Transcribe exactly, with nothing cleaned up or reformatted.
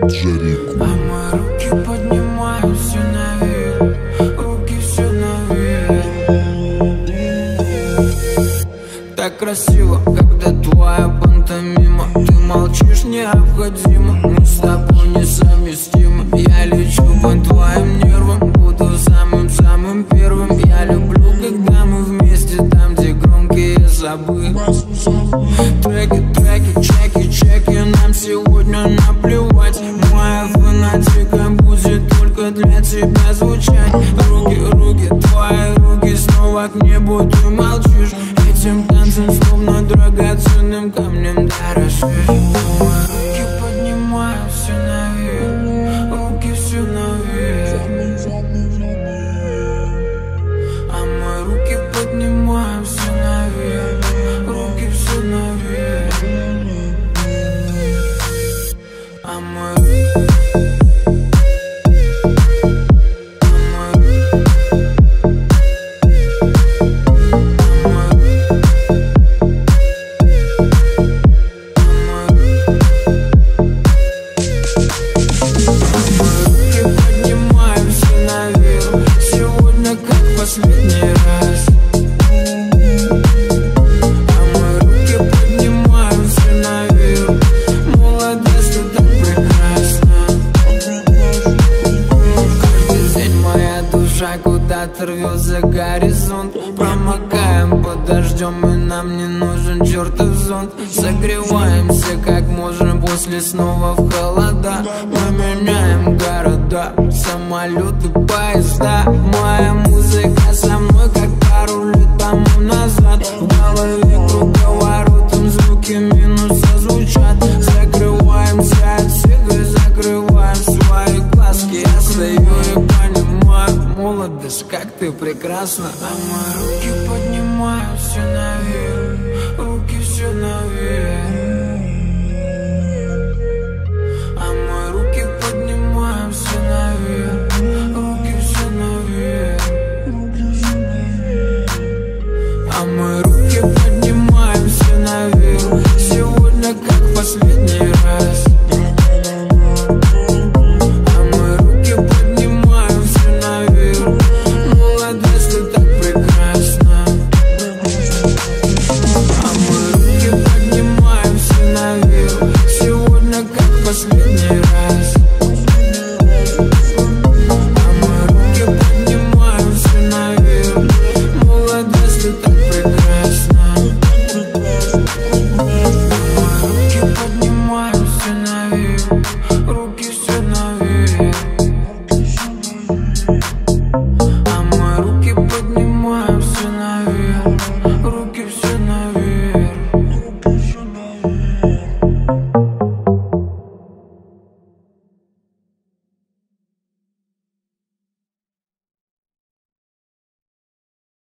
Джарику. А мои руки поднимаю все наверх, руки все наверх. Так красиво, когда твоя пантомима. Ты молчишь, необходимо, мы с тобой несовместимы. Я лечу по твоим нервам, буду самым-самым первым. Я люблю, когда мы вместе, там, где громкие забы. Треки, треки, чеки, чеки, нам сегодня наплевать. Моя фанатика будет только для тебя звучать. Руки, руки, твои руки снова к небу, ты молчишь. Этим танцем словно драгоценным камнем дорожишь. Мои руки поднимаю все наверх, руки все наверх. А мои руки поднимаю все наверх, руки все наверх. А мои последний раз. А мои руки поднимаю все наверх. Молодец, ты так прекрасна. Каждый день моя душа куда-то рвет за горизонт. Промокаем под дождем, и нам не нужен чертов зонт. Согреваемся как можем после снова в холода. Мы меняем города, самолеты, поезда. Моя музыка со мной, как пару лет тому назад. В голове круговоротом звуки минуса звучат. Закрываемся от всех и закрываем свои глазки. Я стою и понимаю, молодость, как ты прекрасна. А мои руки поднимаю все наверх, руки все наверх. А мои руки поднимаю все наверх, руки все наверх. А мои руки